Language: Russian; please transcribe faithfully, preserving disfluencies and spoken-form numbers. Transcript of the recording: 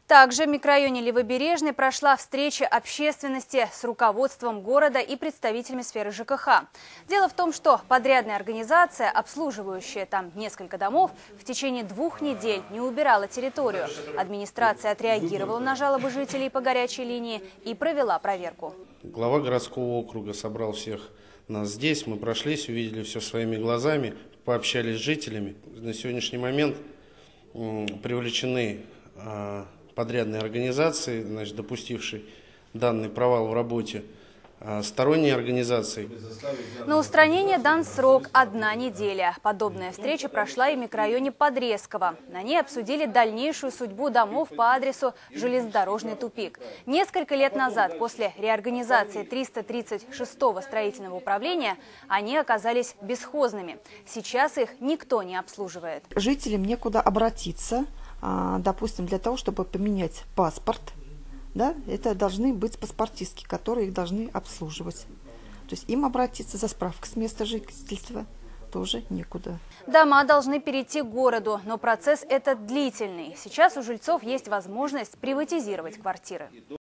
Также в микрорайоне Левобережный прошла встреча общественности с руководством города и представителями сферы ЖКХ. Дело в том, что подрядная организация, обслуживающая там несколько домов, в течение двух недель не убирала территорию. Администрация отреагировала на жалобы жителей по горячей линии и провела проверку. Глава городского округа собрал всех нас здесь. Мы прошлись, увидели все своими глазами, пообщались с жителями. На сегодняшний момент привлечены подрядной организации, значит, допустившей данный провал в работе, сторонние организации. На устранение дан срок – одна неделя. Подобная встреча прошла и в микрорайоне Подрезково. На ней обсудили дальнейшую судьбу домов по адресу «Железнодорожный тупик». Несколько лет назад, после реорганизации триста тридцать шестого строительного управления, они оказались бесхозными. Сейчас их никто не обслуживает. Жителям некуда обратиться, допустим, для того, чтобы поменять паспорт. Да, это должны быть паспортистки, которые их должны обслуживать. То есть им обратиться за справкой с места жительства тоже некуда. Дома должны перейти к городу, но процесс этот длительный. Сейчас у жильцов есть возможность приватизировать квартиры.